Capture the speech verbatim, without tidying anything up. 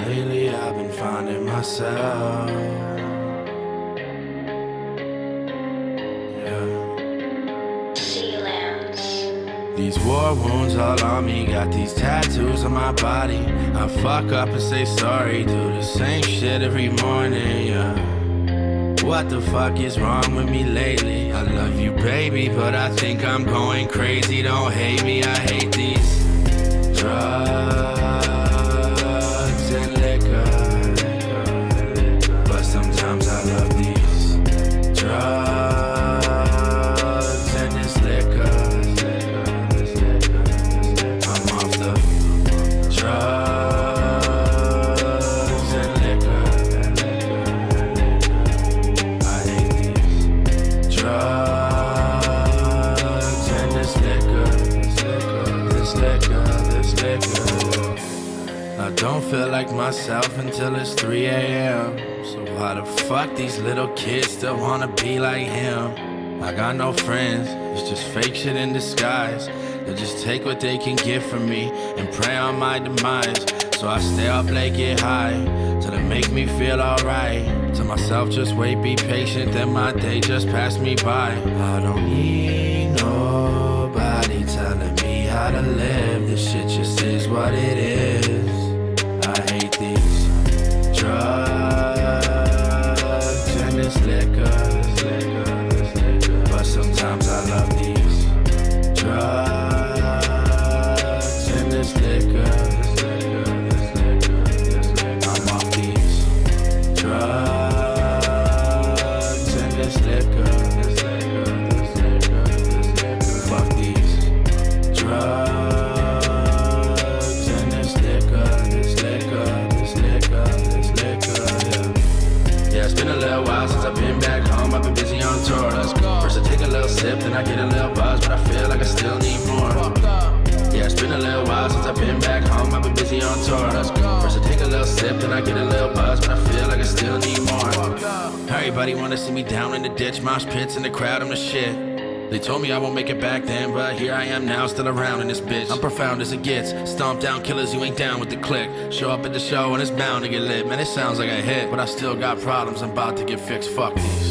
Lately I've been finding myself. These war wounds all on me, got these tattoos on my body. I fuck up and say sorry, do the same shit every morning, yeah. What the fuck is wrong with me lately? I love you, baby, but I think I'm going crazy. Don't hate me, I hate these drugs and liquor, but sometimes I love these drugs and this liquor. I don't feel like myself until it's three A M So why the fuck these little kids still wanna be like him? I got no friends, it's just fake shit in disguise. They'll just take what they can get from me and pray on my demise. So I stay up late, get high, till it make me feel alright. Tell myself just wait, be patient, then my day just passed me by. I don't need nobody telling me how to live. This shit just is what it is. I hate these drugs and this liquor, but sometimes I love these drugs and this liquor. I'm off these drugs and this liquor. Fuck these drugs and this liquor, this liquor, this liquor, this liquor, yeah. Yeah, it's been a little while since I've been back home. I've been busy on tour. First I take a little sip, then I get a little buzz, but I feel like I still need more. Yeah, it's been a little while since I've been back home. I've been busy on tour. First I take a little sip, then I get a little buzz, but I feel like I still need more. Everybody wanna see me down in the ditch, mosh pits in the crowd, I'm the shit. They told me I won't make it back then, but here I am now, still around in this bitch. I'm profound as it gets, stomp down killers, you ain't down with the click. Show up at the show and it's bound to get lit, man, it sounds like a hit, but I still got problems, I'm about to get fixed, fuck these